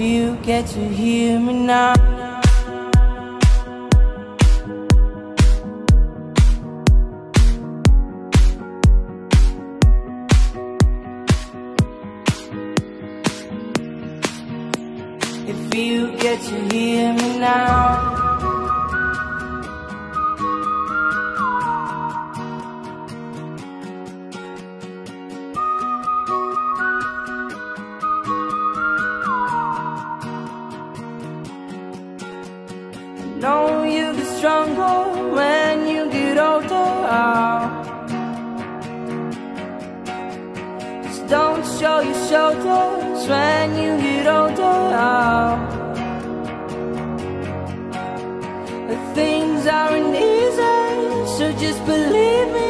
you get to hear me now. If you get to hear me now. Know you get stronger when you get older. Just don't show your shoulders when you get older. But things aren't easy, so just believe me.